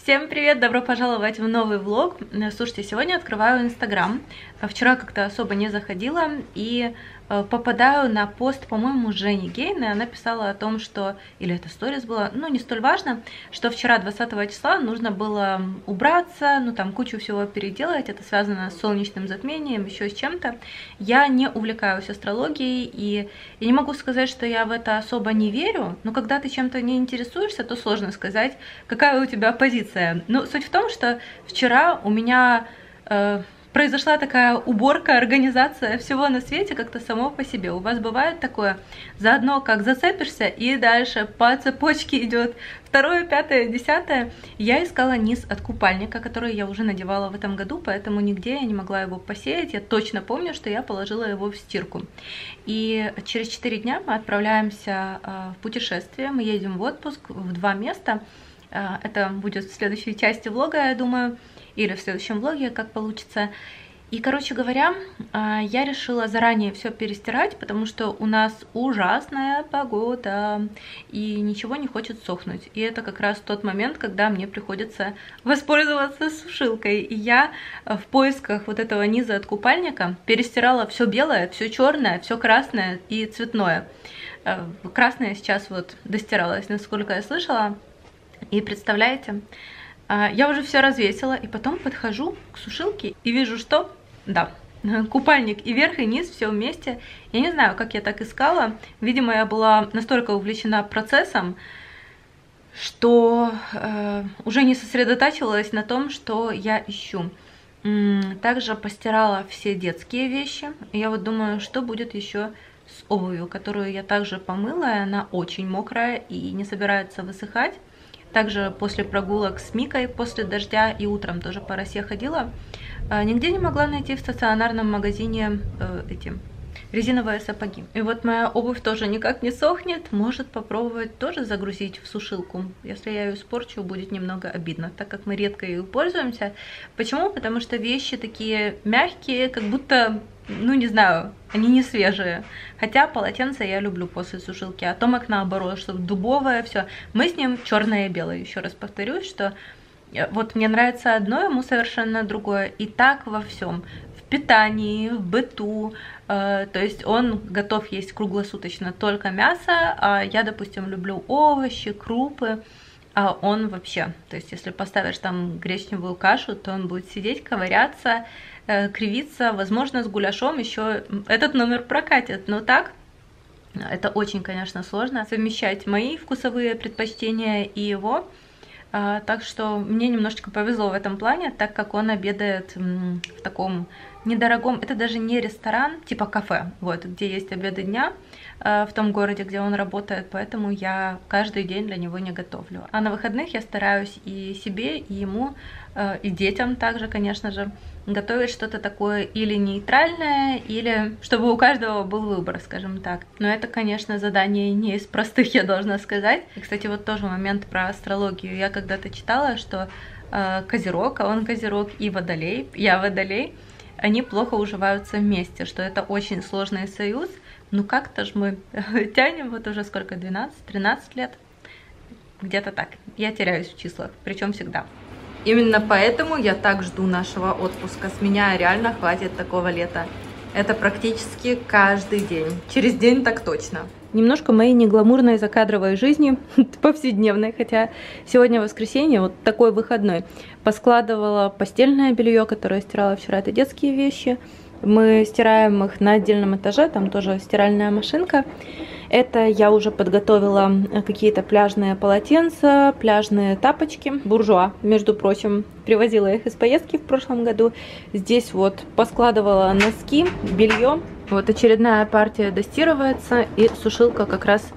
Всем привет! Добро пожаловать в новый влог. Слушайте, сегодня открываю Инстаграм. Вчера как-то особо не заходила и попадаю на пост, по-моему, Жени Гейны. Она писала о том, что, или это сторис было, ну не столь важно, что вчера 20 числа нужно было убраться, ну там кучу всего переделать. Это связано с солнечным затмением, еще с чем-то. Я не увлекаюсь астрологией и я не могу сказать, что я в это особо не верю, но когда ты чем-то не интересуешься, то сложно сказать, какая у тебя позиция. Но суть в том, что вчера у меня произошла такая уборка, организация всего на свете как-то само по себе. У вас бывает такое? Заодно как зацепишься и дальше по цепочке идет второе, пятое, десятое. Я искала низ от купальника, который я уже надевала в этом году, поэтому нигде я не могла его посеять. Я точно помню, что я положила его в стирку. И через 4 дня мы отправляемся в путешествие. Мы едем в отпуск в 2 места. Это будет в следующей части влога, я думаю, или в следующем влоге, как получится. И, короче говоря, я решила заранее все перестирать, потому что у нас ужасная погода, и ничего не хочет сохнуть. И это как раз тот момент, когда мне приходится воспользоваться сушилкой. И я в поисках вот этого низа от купальника перестирала все белое, все черное, все красное и цветное. Красное сейчас вот достиралось, насколько я слышала. И представляете, я уже все развесила, и потом подхожу к сушилке и вижу, что, да, купальник и верх, и низ, все вместе. Я не знаю, как я так искала. Видимо, я была настолько увлечена процессом, что уже не сосредотачивалась на том, что я ищу. Также постирала все детские вещи. Я вот думаю, что будет еще с обувью, которую я также помыла, и она очень мокрая и не собирается высыхать. Также после прогулок с Микой, после дождя и утром тоже по росе ходила. Нигде не могла найти в стационарном магазине эти резиновые сапоги. И вот моя обувь тоже никак не сохнет. Может попробовать тоже загрузить в сушилку. Если я ее испорчу, будет немного обидно, так как мы редко ею пользуемся. Почему? Потому что вещи такие мягкие, как будто, ну не знаю, они не свежие. Хотя полотенце я люблю после сушилки, а томик наоборот, что дубовое все. Мы с ним черное и белое. Еще раз повторюсь, что вот мне нравится одно, ему совершенно другое. И так во всем. В питании, в быту. То есть он готов есть круглосуточно только мясо, а я, допустим, люблю овощи, крупы. А он вообще, то есть если поставишь там гречневую кашу, то он будет сидеть, ковыряться, кривиться, возможно, с гуляшом еще этот номер прокатит. Но так, это очень, конечно, сложно совмещать мои вкусовые предпочтения и его. Так что мне немножечко повезло в этом плане, так как он обедает в таком недорогом, это даже не ресторан, типа кафе, вот, где есть обеды дня в том городе, где он работает, поэтому я каждый день для него не готовлю. А на выходных я стараюсь и себе, и ему, и детям также, конечно же, готовить что-то такое или нейтральное, или чтобы у каждого был выбор, скажем так. Но это, конечно, задание не из простых, я должна сказать. И, кстати, вот тоже момент про астрологию. Я когда-то читала, что Козерог, а он Козерог, и Водолей, я Водолей, они плохо уживаются вместе, что это очень сложный союз. Ну как-то ж мы тянем вот уже сколько, 12-13 лет, где-то так. Я теряюсь в числах, причем всегда. Именно поэтому я так жду нашего отпуска. С меня реально хватит такого лета. Это практически каждый день. Через день так точно. Немножко моей негламурной закадровой жизни, повседневной, хотя сегодня воскресенье, вот такой выходной. Поскладывала постельное белье, которое стирала вчера, это детские вещи. Мы стираем их на отдельном этаже, там тоже стиральная машинка. Это я уже подготовила какие-то пляжные полотенца, пляжные тапочки. Буржуа, между прочим, привозила их из поездки в прошлом году. Здесь вот поскладывала носки, белье. Вот очередная партия достирывается, и сушилка как раз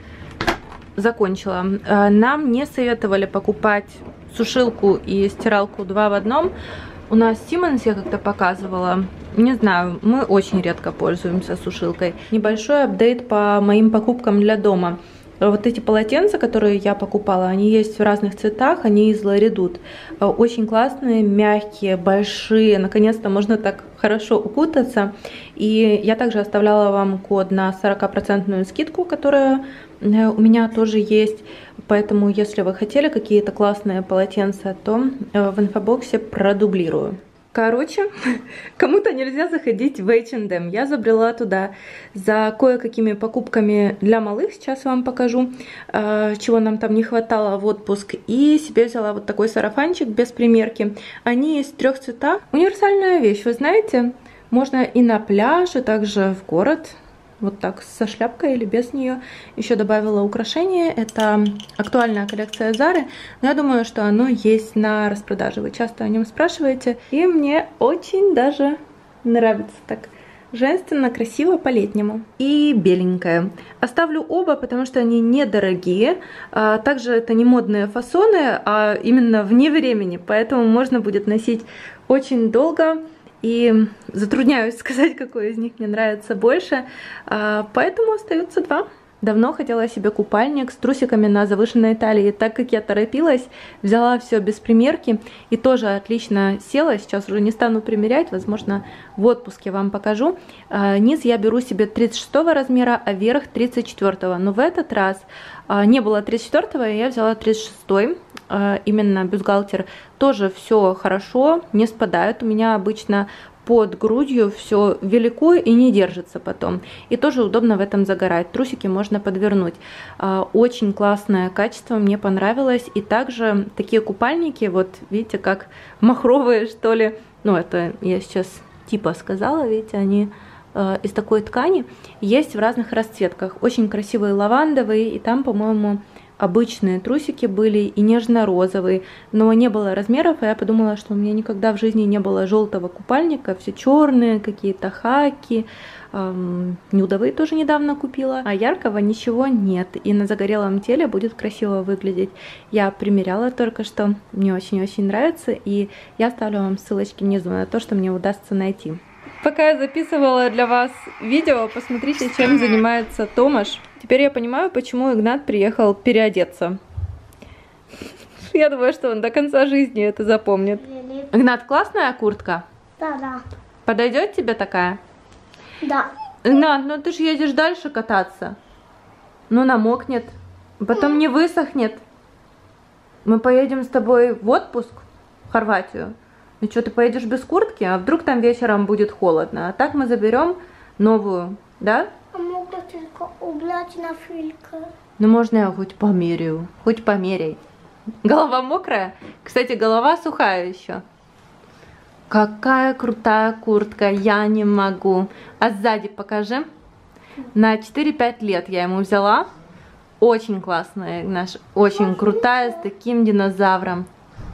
закончила. Нам не советовали покупать сушилку и стиралку 2 в 1. У нас Siemens я как-то показывала. Не знаю, мы очень редко пользуемся сушилкой. Небольшой апдейт по моим покупкам для дома. Вот эти полотенца, которые я покупала, они есть в разных цветах, они из Ларидут. Очень классные, мягкие, большие. Наконец-то можно так хорошо укутаться. И я также оставляла вам код на 40% скидку, которая у меня тоже есть. Поэтому, если вы хотели какие-то классные полотенца, то в инфобоксе продублирую. Короче, кому-то нельзя заходить в H&M. Я забрела туда за кое-какими покупками для малых. Сейчас вам покажу, чего нам там не хватало в отпуск. И себе взяла вот такой сарафанчик без примерки. Они есть в 3 цветах. Универсальная вещь, вы знаете. Можно и на пляж, и также в город. Вот так, со шляпкой или без нее. Еще добавила украшение. Это актуальная коллекция Зары. Но я думаю, что оно есть на распродаже. Вы часто о нем спрашиваете. И мне очень даже нравится так. Женственно, красиво, по-летнему. И беленькая. Оставлю оба, потому что они недорогие. Также это не модные фасоны, а именно вне времени. Поэтому можно будет носить очень долго. И затрудняюсь сказать, какой из них мне нравится больше, поэтому остаются 2. Давно хотела себе купальник с трусиками на завышенной талии. Так как я торопилась, взяла все без примерки и тоже отлично села. Сейчас уже не стану примерять, возможно, в отпуске вам покажу. Низ я беру себе 36 размера, а верх 34. Но в этот раз не было 34, и я взяла 36. Именно бюстгальтер. Тоже все хорошо, не спадает. У меня обычно под грудью все велико и не держится потом. И тоже удобно в этом загорать. Трусики можно подвернуть. Очень классное качество, мне понравилось. И также такие купальники, вот видите, как махровые, что ли. Ну, это я сейчас типа сказала, видите, они из такой ткани. Есть в разных расцветках. Очень красивые лавандовые. И там, по-моему, обычные трусики были и нежно-розовые, но не было размеров, и я подумала, что у меня никогда в жизни не было желтого купальника, все черные, какие-то хаки, нюдовые тоже недавно купила, а яркого ничего нет, и на загорелом теле будет красиво выглядеть. Я примеряла только что, мне очень-очень нравится, и я оставлю вам ссылочки внизу на то, что мне удастся найти. Пока я записывала для вас видео, посмотрите, чем занимается Томаш. Теперь я понимаю, почему Игнат приехал переодеться. Я думаю, что он до конца жизни это запомнит. Игнат, классная куртка? Да. Подойдет тебе такая? Да. Игнат, ну ты же едешь дальше кататься. Ну намокнет, потом не высохнет. Мы поедем с тобой в отпуск в Хорватию. Ну что, ты поедешь без куртки? А вдруг там вечером будет холодно? А так мы заберем новую, да? А могу только убрать на фильтр. Ну можно я хоть померяю? Хоть померяй. Голова мокрая? Кстати, голова сухая еще. Какая крутая куртка, я не могу. А сзади покажи. На 4-5 лет я ему взяла. Очень классная, наша, очень крутая, с таким динозавром.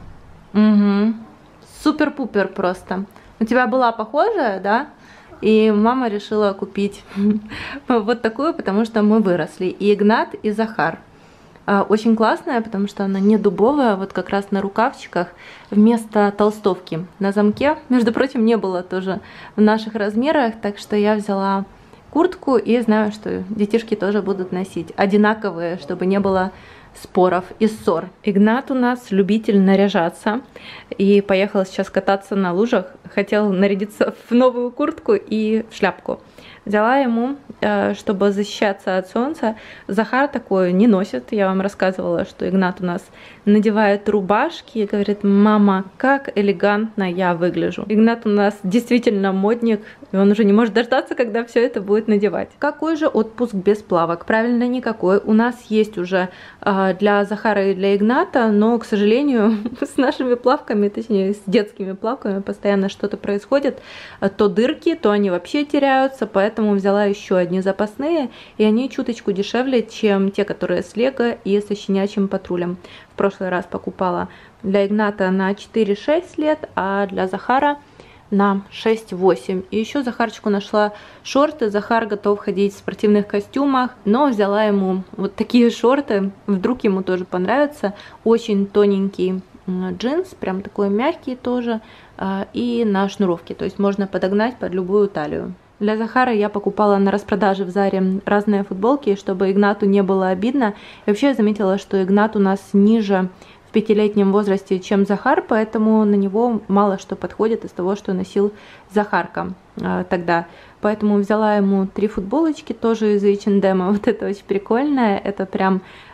Угу. Супер-пупер просто. У тебя была похожая, да? И мама решила купить вот такую, потому что мы выросли. И Игнат, и Захар. Очень классная, потому что она не дубовая, вот как раз на рукавчиках вместо толстовки. На замке, между прочим, не было тоже в наших размерах, так что я взяла куртку и знаю, что детишки тоже будут носить одинаковые, чтобы не было споров и ссор. Игнат у нас любитель наряжаться и поехал сейчас кататься на лужах. Хотел нарядиться в новую куртку и в шляпку. Взяла ему, чтобы защищаться от солнца. Захар такое не носит. Я вам рассказывала, что Игнат у нас надевает рубашки и говорит: мама, как элегантно я выгляжу. Игнат у нас действительно модник, и он уже не может дождаться, когда все это будет надевать. Какой же отпуск без плавок? Правильно, никакой. У нас есть уже для Захара и для Игната, но, к сожалению, с нашими плавками, точнее, с детскими плавками постоянно что-то происходит. То дырки, то они вообще теряются, поэтому взяла еще одни запасные, и они чуточку дешевле, чем те, которые с Лего и со щенячьим патрулем. В прошлый раз покупала для Игната на 4-6 лет, а для Захара на 6-8. И еще Захарчику нашла шорты. Захар готов ходить в спортивных костюмах, но взяла ему вот такие шорты, вдруг ему тоже понравится. Очень тоненький джинс, прям такой мягкий тоже, и на шнуровке, то есть можно подогнать под любую талию. Для Захара я покупала на распродаже в Заре разные футболки, чтобы Игнату не было обидно. И вообще я заметила, что Игнат у нас ниже в 5-летнем возрасте, чем Захар, поэтому на него мало что подходит из того, что носил Захарка тогда. Поэтому взяла ему 3 футболочки, тоже из H&M. Вот это очень прикольное. Это прям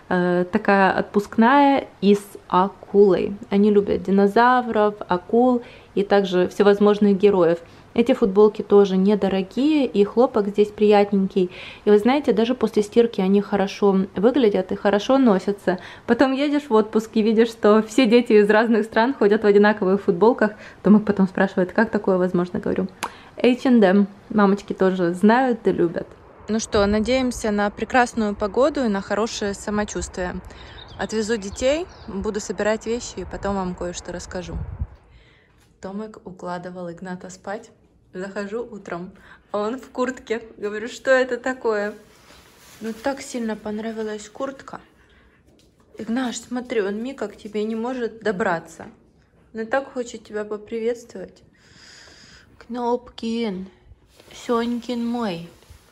такая отпускная и с акулой. Они любят динозавров, акул и также всевозможных героев. Эти футболки тоже недорогие, и хлопок здесь приятненький. И вы знаете, даже после стирки они хорошо выглядят и хорошо носятся. Потом едешь в отпуск и видишь, что все дети из разных стран ходят в одинаковых футболках. Томик потом спрашивает, как такое возможно, говорю. H&M. Мамочки тоже знают и любят. Ну что, надеемся на прекрасную погоду и на хорошее самочувствие. Отвезу детей, буду собирать вещи и потом вам кое-что расскажу. Томик укладывал Игната спать. Захожу утром, а он в куртке. Говорю, что это такое? Ну так сильно понравилась куртка. Игнаш, смотри, он Мика к тебе не может добраться. Он так хочет тебя поприветствовать. Кнопкин, Сонькин мой.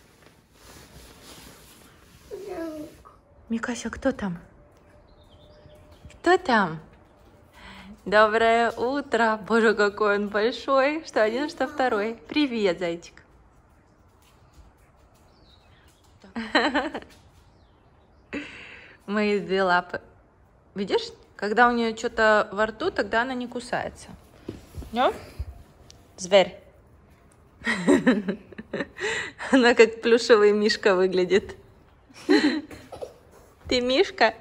Микася, кто там? Кто там? Доброе утро. Боже, какой он большой. Что один, что второй. Привет, зайчик. Мои две лапы. Видишь, когда у нее что-то во рту, тогда она не кусается. Ну? Зверь. Она как плюшевый мишка выглядит. Ты мишка?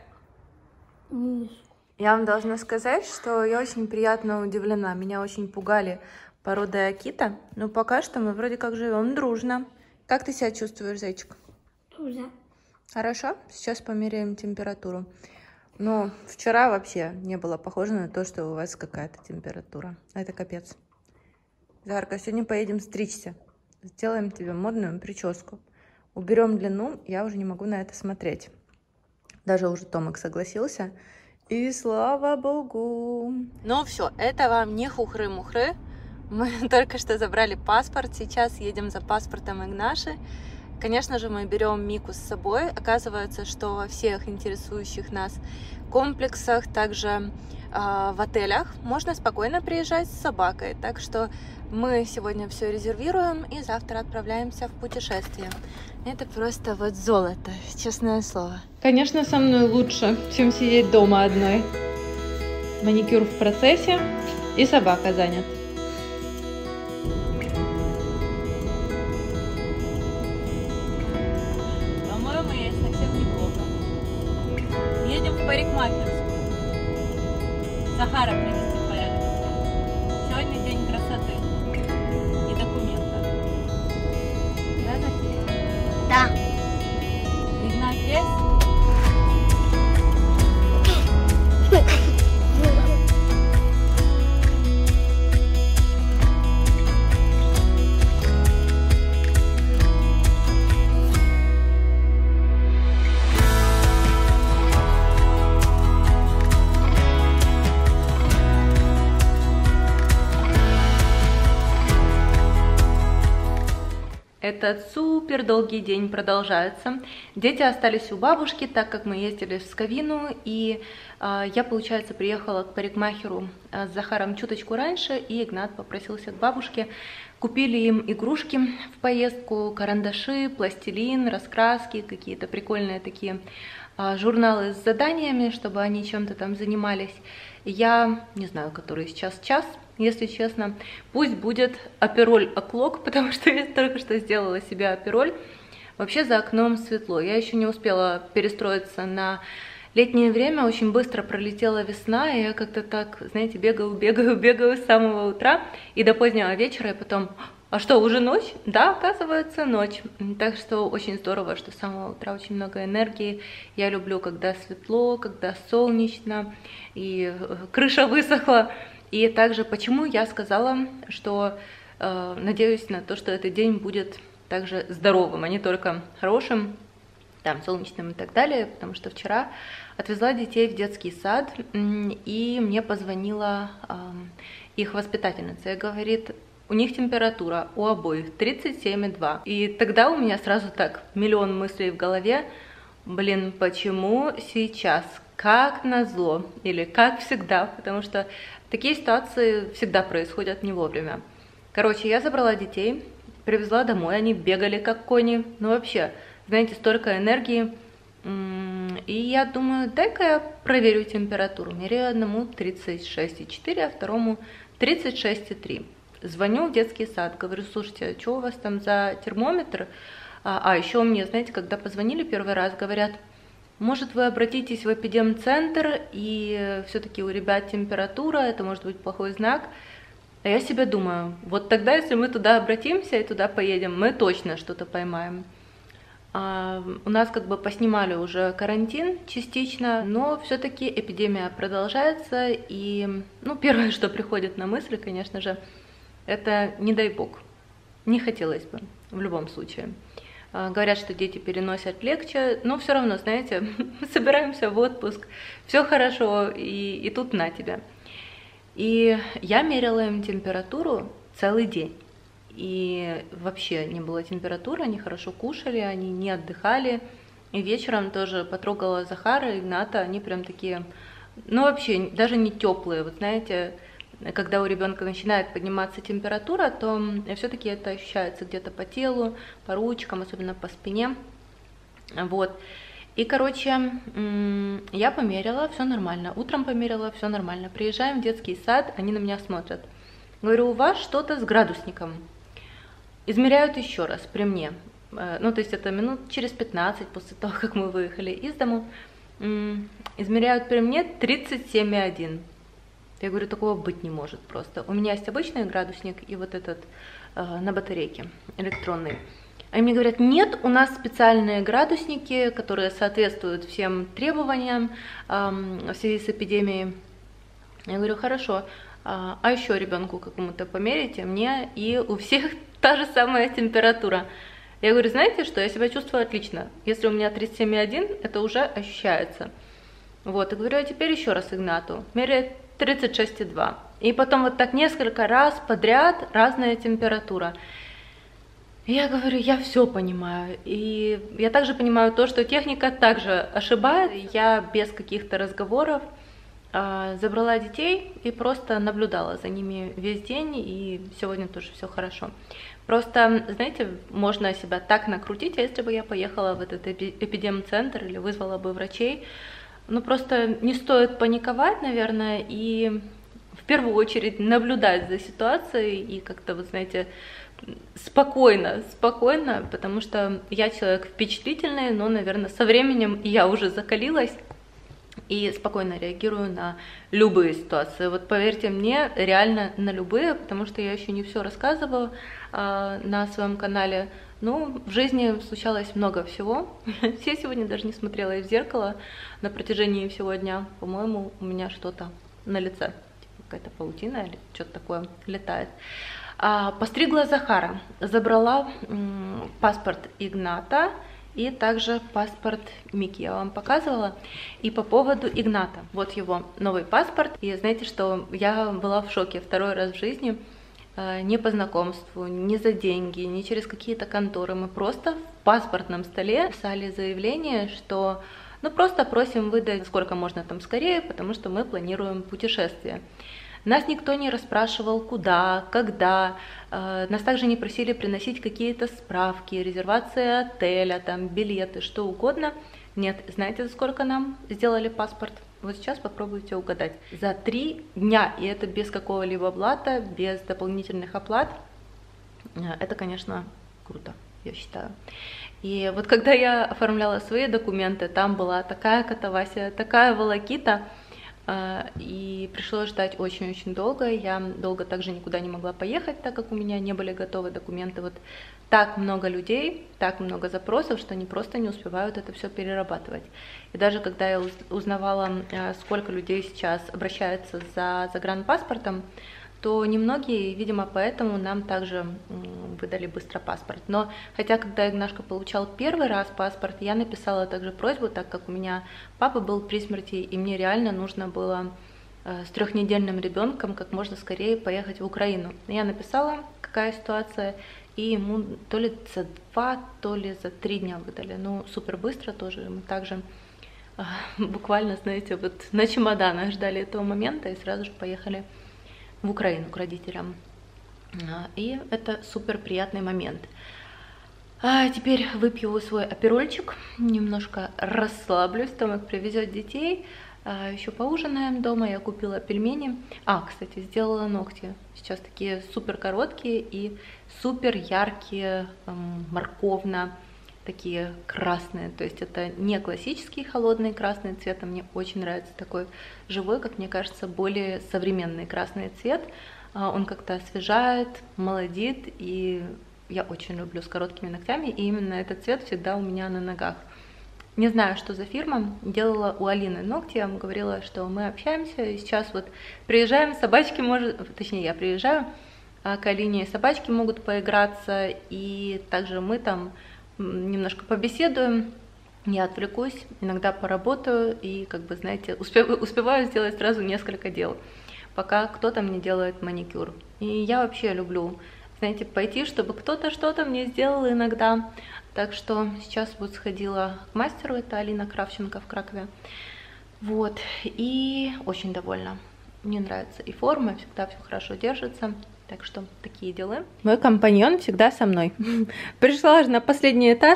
Я вам должна сказать, что я очень приятно удивлена. Меня очень пугали породы акита. Но пока что мы вроде как живем дружно. Как ты себя чувствуешь, зайчик? Уже. Хорошо? Сейчас померяем температуру. Но вчера вообще не было похоже на то, что у вас какая-то температура. Это капец. Захарка, сегодня поедем стричься. Сделаем тебе модную прическу. Уберем длину, я уже не могу на это смотреть. Даже уже Томик согласился. И слава богу. Ну все, это вам не хухры-мухры. Мы только что забрали паспорт. Сейчас едем за паспортом Игнаши. Конечно же, мы берем Мику с собой. Оказывается, что во всех интересующих нас комплексах, также в отелях, можно спокойно приезжать с собакой. Так что мы сегодня все резервируем и завтра отправляемся в путешествие. Это просто вот золото, честное слово. Конечно, со мной лучше, чем сидеть дома одной. Маникюр в процессе и собака занят. По-моему, есть совсем неплохо. Едем в парикмахерскую. Захара привести в порядок. Сегодня день красоты и документов. Да, Захара? Да. Игнат здесь? Этот супер долгий день продолжается. Дети остались у бабушки, так как мы ездили в Сковину, и я, получается, приехала к парикмахеру с Захаром чуточку раньше, и Игнат попросился к бабушке. Купили им игрушки в поездку, карандаши, пластилин, раскраски, какие-то прикольные такие журналы с заданиями, чтобы они чем-то там занимались. Я не знаю, который сейчас час, если честно. Пусть будет апероль о'clock, потому что я только что сделала себе апероль. Вообще за окном светло. Я еще не успела перестроиться на летнее время. Очень быстро пролетела весна, и я как-то так, знаете, бегаю с самого утра и до позднего вечера, и потом... А что, уже ночь? Да, оказывается, ночь. Так что очень здорово, что с самого утра очень много энергии. Я люблю, когда светло, когда солнечно, и крыша высохла. И также, почему я сказала, что надеюсь на то, что этот день будет также здоровым, а не только хорошим, там, солнечным и так далее. Потому что вчера отвезла детей в детский сад, и мне позвонила их воспитательница и говорит... У них температура у обоих 37,2. И тогда у меня сразу так миллион мыслей в голове. Блин, почему сейчас? Как назло? Или как всегда? Потому что такие ситуации всегда происходят не вовремя. Короче, я забрала детей, привезла домой. Они бегали как кони. Ну вообще, знаете, столько энергии. И я думаю, дай-ка я проверю температуру. Меряю одному 36,4, а второму 36,3. Звоню в детский сад, говорю, слушайте, а что у вас там за термометр? Еще мне, знаете, когда позвонили первый раз, говорят, может, вы обратитесь в эпидемцентр, и все-таки у ребят температура, это может быть плохой знак. А я себе думаю, вот тогда, если мы туда обратимся и туда поедем, мы точно что-то поймаем. У нас как бы поснимали уже карантин частично, но все-таки эпидемия продолжается, и первое, что приходит на мысль, конечно же, это не дай бог, не хотелось бы в любом случае. Говорят, что дети переносят легче, но все равно, знаете, мы собираемся в отпуск, все хорошо, и тут на тебя. И я мерила им температуру целый день. И вообще не было температуры, они хорошо кушали, они не отдыхали. И вечером тоже потрогала Захара, Игната, они прям такие, вообще даже не теплые. Вот знаете, когда у ребенка начинает подниматься температура, то все-таки это ощущается где-то по телу, по ручкам, особенно по спине. Вот. И, короче, я померила, все нормально. Утром померила, все нормально. Приезжаем в детский сад, они на меня смотрят. Говорю, у вас что-то с градусником. Измеряют еще раз при мне. То есть это минут через 15 после того, как мы выехали из дому. Измеряют при мне 37,1. Я говорю, такого быть не может просто. У меня есть обычный градусник и вот этот на батарейке электронный. Они мне говорят, нет, у нас специальные градусники, которые соответствуют всем требованиям в связи с эпидемией. Я говорю, хорошо, а еще ребенку какому-то померите, мне и у всех та же самая температура. Я говорю, знаете что, я себя чувствую отлично. Если у меня 37,1, это уже ощущается. Вот, и говорю, а теперь еще раз Игнату. Меряет 36,2. И потом вот так несколько раз подряд разная температура. Я говорю, я все понимаю, и я также понимаю то, что техника также ошибает. Я без каких-то разговоров забрала детей и просто наблюдала за ними весь день, и сегодня тоже все хорошо. Просто, знаете, можно себя так накрутить, а если бы я поехала в этот эпидемцентр или вызвала бы врачей, просто не стоит паниковать, наверное, и в первую очередь наблюдать за ситуацией и как-то, вот знаете, спокойно, потому что я человек впечатлительный, но, наверное, со временем я уже закалилась и спокойно реагирую на любые ситуации. Вот поверьте мне, реально на любые, потому что я еще не все рассказываю на своем канале. В жизни случалось много всего. Я сегодня даже не смотрела в зеркало на протяжении всего дня. По-моему, у меня что-то на лице, типа какая-то паутина или что-то такое летает. Постригла Захара, забрала паспорт Игната и также паспорт Мики, я вам показывала. И по поводу Игната, вот его новый паспорт. И знаете, что я была в шоке второй раз в жизни, не по знакомству, не за деньги, не через какие-то конторы. Мы просто в паспортном столе писали заявление, что просто просим выдать сколько можно там скорее, потому что мы планируем путешествие. Нас никто не расспрашивал, куда, когда. Нас также не просили приносить какие-то справки, резервации отеля, там, билеты, что угодно. Нет, знаете, за сколько нам сделали паспорт? Вот сейчас попробуйте угадать. За 3 дня, и это без какого-либо блата, без дополнительных оплат. Это, конечно, круто, я считаю. И вот когда я оформляла свои документы, там была такая катавасия, такая волокита, и пришлось ждать очень-очень долго. Я долго также никуда не могла поехать, так как у меня не были готовы документы. Вот так много людей, так много запросов, что они просто не успевают это все перерабатывать. И даже когда я узнавала, сколько людей сейчас обращаются за загранпаспортом, то немногие, видимо, поэтому нам также выдали быстро паспорт. Но хотя, когда Игнашка получал первый раз паспорт, я написала также просьбу, так как у меня папа был при смерти, и мне реально нужно было с 3-недельным ребенком как можно скорее поехать в Украину. Я написала, какая ситуация, и ему то ли за 2, то ли за 3 дня выдали. Супер быстро тоже. Мы также буквально, знаете, вот на чемоданах ждали этого момента и сразу же поехали в Украину к родителям. И это супер приятный момент. А теперь выпью свой аперольчик, немножко расслаблюсь, Томик привезет детей, еще поужинаем дома, я купила пельмени. Кстати, сделала ногти, сейчас такие супер короткие и супер яркие, морковно, такие красные, то есть это не классический холодный красный цвет, а мне очень нравится такой живой, как мне кажется, более современный красный цвет, он как-то освежает, молодит, и я очень люблю с короткими ногтями, и именно этот цвет всегда у меня на ногах. Не знаю, что за фирма, делала у Алины ногти, я вам говорила, что мы общаемся, и сейчас вот приезжаем, собачки точнее я приезжаю к Алине, собачки могут поиграться, и также мы там немножко побеседуем, я отвлекусь, иногда поработаю, и, как бы, знаете, успеваю сделать сразу несколько дел, пока кто-то мне делает маникюр. И я вообще люблю, знаете, пойти, чтобы кто-то что-то мне сделал иногда. Так что сейчас вот сходила к мастеру, это Алина Кравченко в Кракове. Вот, и очень довольна. Мне нравится и форма, всегда все хорошо держится. Так что такие дела. Мой компаньон всегда со мной. Пришла же на последний этаж.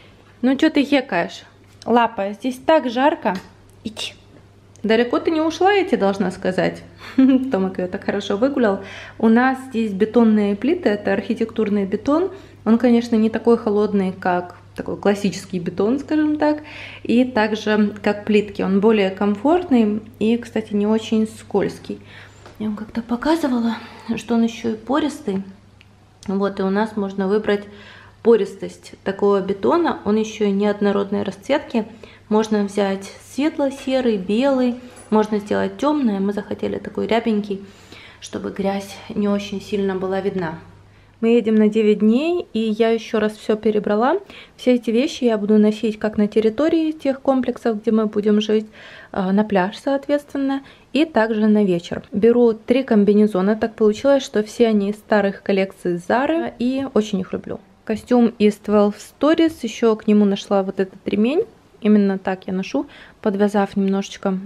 Ну что ты хекаешь? Лапа, здесь так жарко. Иди. Далеко ты не ушла, я тебе должна сказать. Томик ее так хорошо выгулял. У нас здесь бетонные плиты, это архитектурный бетон. Он, конечно, не такой холодный, как такой классический бетон, скажем так. И также, как плитки, он более комфортный и, кстати, не очень скользкий. Я вам как-то показывала, что он еще и пористый. Вот, и у нас можно выбрать пористость такого бетона. Он еще и неоднородной расцветки. Можно взять светло-серый, белый, можно сделать темное. Мы захотели такой рябенький, чтобы грязь не очень сильно была видна. Мы едем на 9 дней, и я еще раз все перебрала. Все эти вещи я буду носить как на территории тех комплексов, где мы будем жить, на пляж, соответственно, и также на вечер. Беру 3 комбинезона, так получилось, что все они из старых коллекций Zara, и очень их люблю. Костюм из 12 Stories, еще к нему нашла вот этот ремень. Именно так я ношу, подвязав немножечко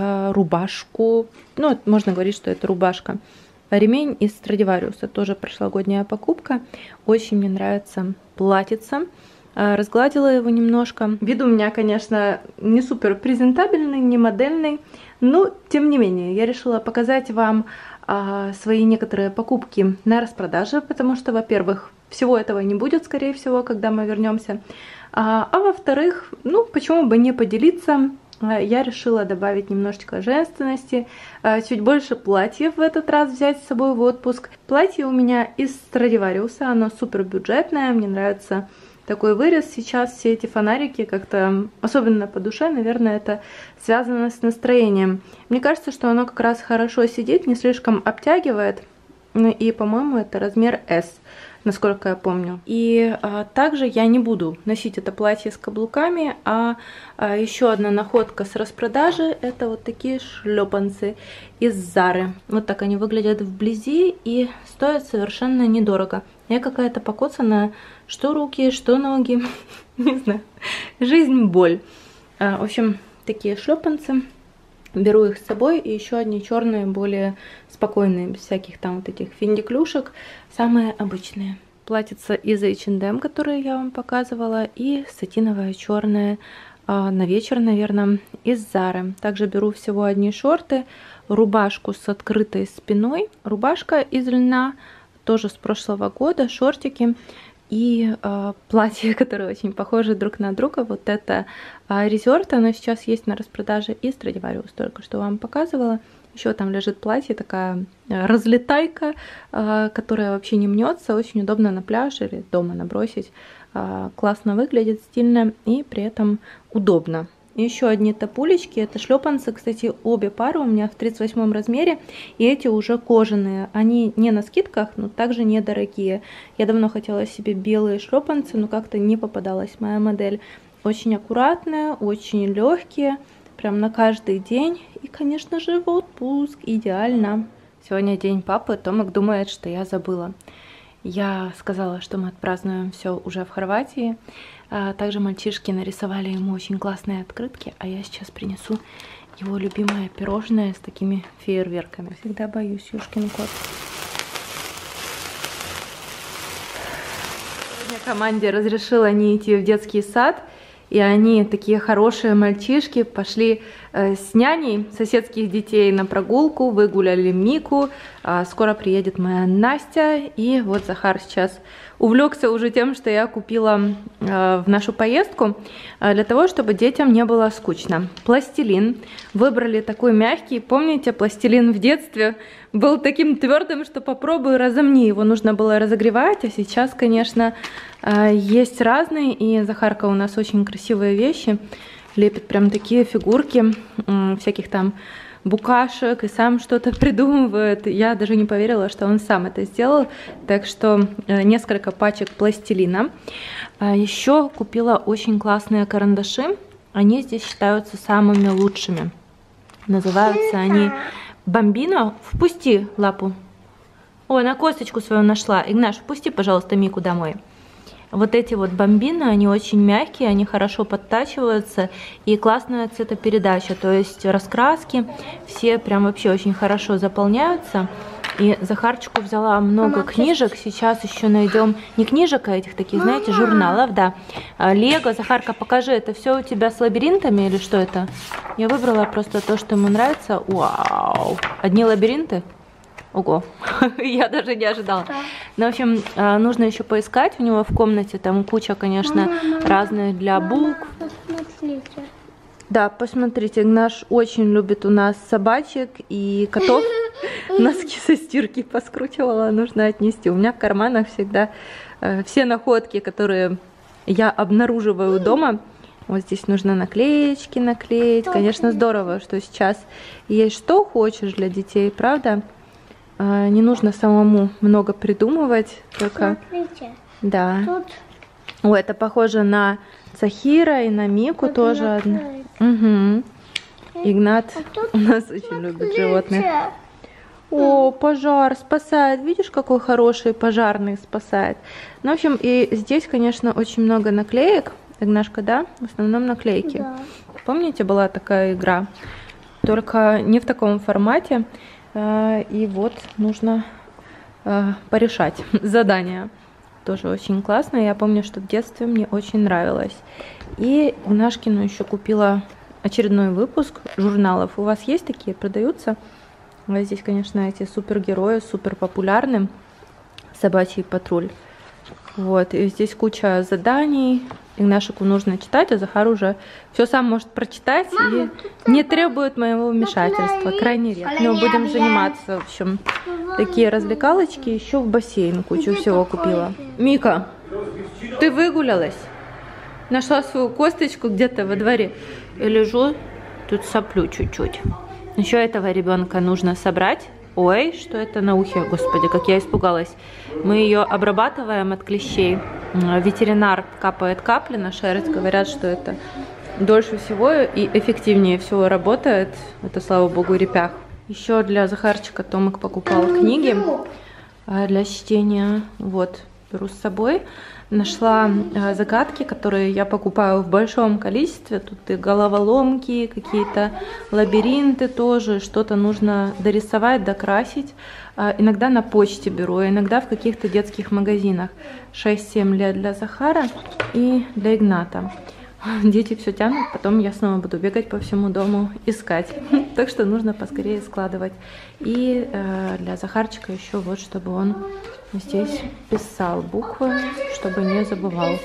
рубашку. Ну, можно говорить, что это рубашка. Ремень из Страдивариуса, тоже прошлогодняя покупка. Очень мне нравится платьице. Разгладила его немножко. Вид у меня, конечно, не супер презентабельный, не модельный. Но, тем не менее, я решила показать вам свои некоторые покупки на распродаже. Потому что, во-первых, всего этого не будет, скорее всего, когда мы вернемся. А во-вторых, ну, почему бы не поделиться? Я решила добавить немножечко женственности, чуть больше платьев в этот раз взять с собой в отпуск. Платье у меня из Страдивариуса, оно супер бюджетное, мне нравится такой вырез. Сейчас все эти фонарики как-то особенно по душе, наверное, это связано с настроением. Мне кажется, что оно как раз хорошо сидит, не слишком обтягивает, ну и, по-моему, это размер S. Насколько я помню. И также я не буду носить это платье с каблуками, еще одна находка с распродажи, это вот такие шлепанцы из Зары. Вот так они выглядят вблизи и стоят совершенно недорого. Я какая-то покоцанная, что руки, что ноги, не знаю, жизнь боль. В общем, такие шлепанцы. Беру их с собой, и еще одни черные, более спокойные, без всяких там вот этих финдиклюшек, самые обычные. Платьице из H&M, которые я вам показывала, и сатиновая черная на вечер, наверное, из Zara. Также беру всего одни шорты, рубашку с открытой спиной, рубашка из льна, тоже с прошлого года, шортики. И платья, которые очень похожи друг на друга. Вот это Resort, оно сейчас есть на распродаже, и Stradivarius, только что вам показывала. Еще там лежит платье, такая разлетайка, которая вообще не мнется. Очень удобно на пляж или дома набросить. Классно выглядит, стильно и при этом удобно. Еще одни топулечки, это шлепанцы, кстати, обе пары у меня в 38 размере, и эти уже кожаные, они не на скидках, но также недорогие. Я давно хотела себе белые шлепанцы, но как-то не попадалась моя модель. Очень аккуратные, очень легкие, прям на каждый день, и, конечно же, в отпуск, идеально. Сегодня день папы, Томик думает, что я забыла. Я сказала, что мы отпразднуем все уже в Хорватии. Также мальчишки нарисовали ему очень классные открытки, а я сейчас принесу его любимое пирожное с такими фейерверками. Всегда боюсь, ёшкин кот. Сегодня команде разрешила не идти в детский сад, и они, такие хорошие мальчишки, пошли с няней соседских детей на прогулку, выгуляли Мику. Скоро приедет моя Настя, и вот Захар сейчас увлекся уже тем, что я купила в нашу поездку, для того, чтобы детям не было скучно. Пластилин. Выбрали такой мягкий. Помните, пластилин в детстве был таким твердым, что попробуй разомни. Его нужно было разогревать, а сейчас, конечно, есть разные. И Захарка у нас очень красивые вещи. Лепит прям такие фигурки всяких там букашек и сам что-то придумывает. Я даже не поверила, что он сам это сделал. Так что несколько пачек пластилина. Еще купила очень классные карандаши. Они здесь считаются самыми лучшими. Называются они Бамбино. Впусти лапу. Ой, она косточку свою нашла. Игнаш, впусти, пожалуйста, Мику домой. Вот эти вот Бамбино, они очень мягкие, они хорошо подтачиваются, и классная цветопередача, то есть раскраски все прям вообще очень хорошо заполняются. И Захарчику взяла много книжек, сейчас еще найдем, не книжек, а этих таких, знаете, журналов, да. Лего, Захарка, покажи, это все у тебя с лабиринтами или что это? Я выбрала просто то, что ему нравится. Вау, одни лабиринты? Ого, я даже не ожидала. Ну, в общем, нужно еще поискать у него в комнате. Там куча, конечно, разных для букв. Посмотрите. Да, посмотрите, Игнаш очень любит у нас собачек и котов. Носки со стирки поскручивала, нужно отнести. У меня в карманах всегда все находки, которые я обнаруживаю дома. Вот здесь нужно наклеечки наклеить. Конечно, здорово, что сейчас есть что хочешь для детей, правда? Не нужно самому много придумывать, только... Смотрите. Да. Тут... Ой, это похоже на Захира и на Мику тут тоже. Угу. Игнат у нас очень любит животных. О, пожар спасает. Видишь, какой хороший пожарный спасает. Ну, в общем, и здесь, конечно, очень много наклеек. Игнашка, да? В основном наклейки. Да. Помните, была такая игра? Только не в таком формате. И вот нужно порешать задания. Тоже очень классно. Я помню, что в детстве мне очень нравилось. И Игнашкину еще купила очередной выпуск журналов. У вас есть такие? Продаются? Здесь, конечно, эти супергерои, супер популярны. Собачий патруль. Вот. И здесь куча заданий. Игнашику нужно читать, а Захар уже все сам может прочитать. Мама, и не требует моего вмешательства, крайне редко. Но будем заниматься, в общем, такие развлекалочки. Еще в бассейн кучу всего купила. Мика, ты выгулялась? Нашла свою косточку где-то во дворе. Я лежу, тут соплю чуть-чуть. Еще этого ребенка нужно собрать. Ой, что это на ухе? Господи, как я испугалась. Мы ее обрабатываем от клещей. Ветеринар капает капли на шерсть. Говорят, что это дольше всего и эффективнее всего работает. Это, слава богу, репях. Еще для Захарчика Томик покупал книги для чтения. Вот, беру с собой. Нашла загадки, которые я покупаю в большом количестве. Тут и головоломки, какие-то лабиринты тоже. Что-то нужно дорисовать, докрасить. Иногда на почте беру, иногда в каких-то детских магазинах. 6-7 лет для Захара и для Игната. Дети все тянут, потом я снова буду бегать по всему дому, искать. Так что нужно поскорее складывать. И для Захарчика еще вот, чтобы он здесь писал буквы, чтобы не забывал.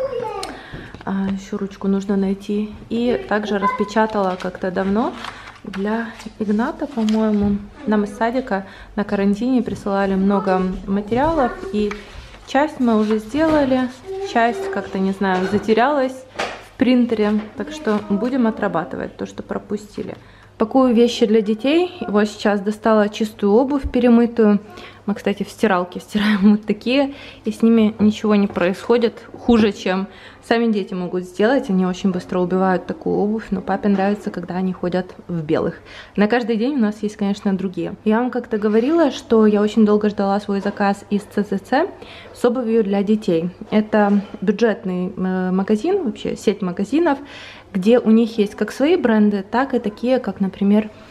Еще ручку нужно найти. И также распечатала как-то давно для Игната, по-моему. Нам из садика на карантине присылали много материалов. И часть мы уже сделали, часть как-то, не знаю, затерялась в принтере. Так что будем отрабатывать то, что пропустили. Пакую вещи для детей. Вот сейчас достала чистую обувь перемытую. Мы, кстати, в стиралке стираем вот такие. И с ними ничего не происходит хуже, чем сами дети могут сделать. Они очень быстро убивают такую обувь. Но папе нравится, когда они ходят в белых. На каждый день у нас есть, конечно, другие. Я вам как-то говорила, что я очень долго ждала свой заказ из ЦЦЦ с обувью для детей. Это бюджетный магазин, вообще сеть магазинов, где у них есть как свои бренды, так и такие, как, например,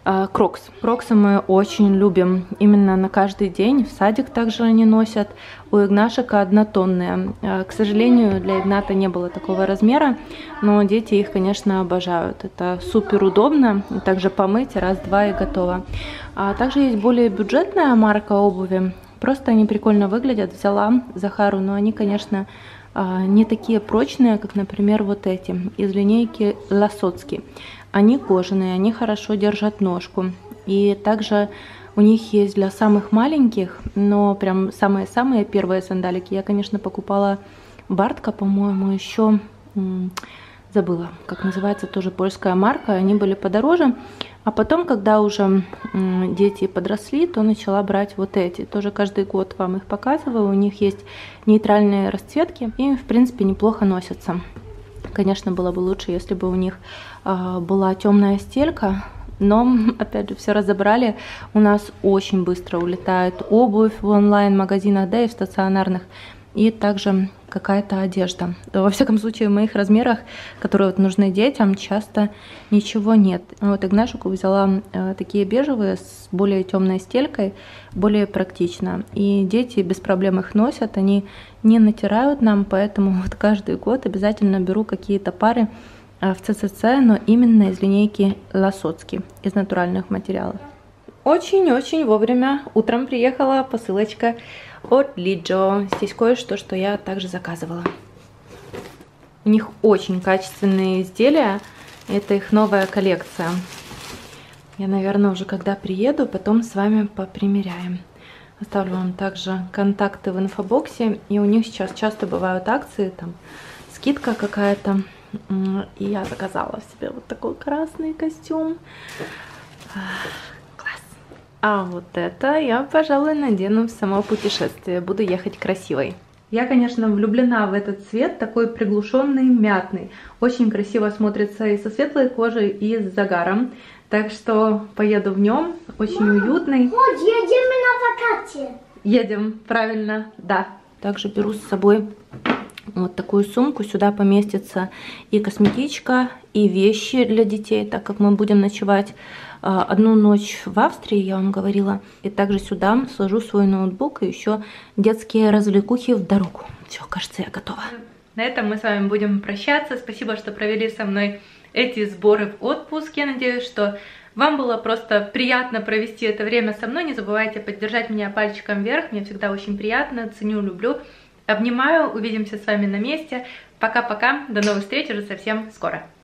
Крокс. Кроксы мы очень любим. Именно на каждый день. В садик также они носят. У Игнашика однотонные. К сожалению, для Игната не было такого размера, но дети их, конечно, обожают. Это супер удобно. И также помыть раз-два и готово. Также есть более бюджетная марка обуви. Просто они прикольно выглядят. Взяла Захару, но они, конечно, не такие прочные, как, например, вот эти из линейки Лосоцкий. Они кожаные, они хорошо держат ножку. И также у них есть для самых маленьких, но прям самые-самые первые сандалики. Я, конечно, покупала Бартка, по-моему, еще забыла, как называется, тоже польская марка. Они были подороже. А потом, когда уже дети подросли, то начала брать вот эти. Тоже каждый год вам их показываю. У них есть нейтральные расцветки и, в принципе, неплохо носятся. Конечно, было бы лучше, если бы у них была темная стелька, но, опять же, все разобрали. У нас очень быстро улетает обувь в онлайн-магазинах, да и в стационарных, и также какая-то одежда. Во всяком случае, в моих размерах, которые вот нужны детям, часто ничего нет. Вот Игнашику взяла такие бежевые с более темной стелькой, более практично. И дети без проблем их носят, они не натирают нам, поэтому вот каждый год обязательно беру какие-то пары в ЦЦЦ, но именно из линейки Лосоцкий, из натуральных материалов. Очень-очень вовремя утром приехала посылочка от Lidl. Здесь кое-что, что я также заказывала. У них очень качественные изделия. Это их новая коллекция. Я, наверное, уже когда приеду, потом с вами попримеряем. Оставлю вам также контакты в инфобоксе. И у них сейчас часто бывают акции, там скидка какая-то. И я заказала себе вот такой красный костюм. А вот это я, пожалуй, надену в само путешествие. Буду ехать красивой. Я, конечно, влюблена в этот цвет, такой приглушенный, мятный. Очень красиво смотрится и со светлой кожей, и с загаром. Так что поеду в нем, очень уютный. Вот, едем на вакации. Едем, правильно, да. Также беру с собой вот такую сумку. Сюда поместится и косметичка, и вещи для детей, так как мы будем ночевать одну ночь в Австрии, я вам говорила. И также сюда сложу свой ноутбук и еще детские развлекухи в дорогу. Все, кажется, я готова. На этом мы с вами будем прощаться. Спасибо, что провели со мной эти сборы в отпуск. Я надеюсь, что вам было просто приятно провести это время со мной. Не забывайте поддержать меня пальчиком вверх. Мне всегда очень приятно, ценю, люблю. Обнимаю, увидимся с вами на месте. Пока-пока, до новых встреч уже совсем скоро.